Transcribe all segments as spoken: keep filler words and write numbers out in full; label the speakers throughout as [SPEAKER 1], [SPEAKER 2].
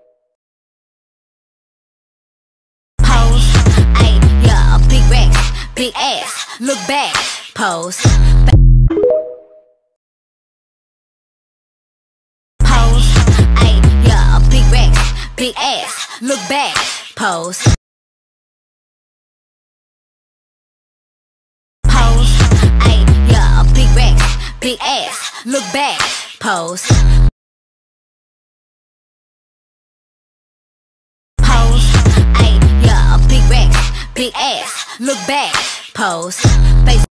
[SPEAKER 1] Pose, ayy, yeah, big racks, big ass. Look back, pose. Pose, ayy, yeah, big racks, big ass. Look back, pose. Pose, ayy, yeah, big racks, big ass. Look back, pose. Pose, ayy, yeah, big racks, big ass. Look back, pose. Face.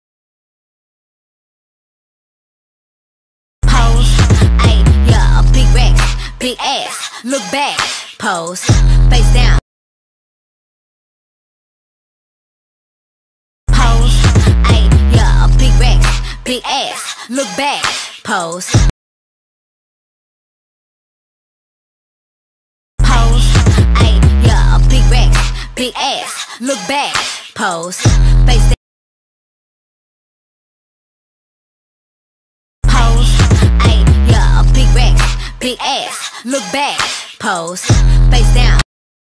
[SPEAKER 1] Pose, ayy, yeah, big racks, big ass. Look back, pose. Face down. Pose, ayy, yeah, big racks, big ass. Look back, pose. Pose, ayy, yeah, big racks, big ass. Look back, pose. Face down. Pose, ayy, yeah, big racks, big ass. Look back, pose. Face down.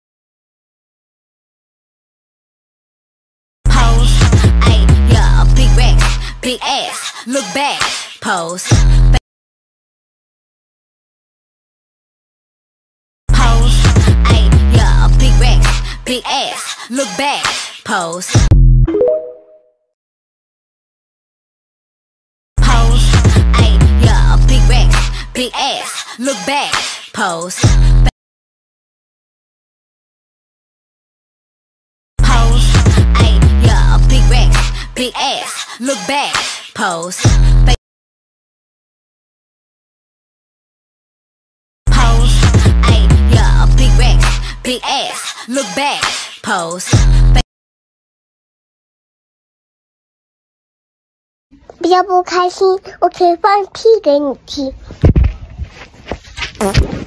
[SPEAKER 1] Pose, ayy, yeah, big racks, big ass. Look back, pose. Pose, ayy, yeah, big racks, big ass. Look back, pose. big ass, look back, pose. Pose, ayy, yeah, big racks, big ass, look back, pose. Pose, ayy, yeah, big racks, big ass, look back, pose.
[SPEAKER 2] 比较不开心，我可以放屁给你听。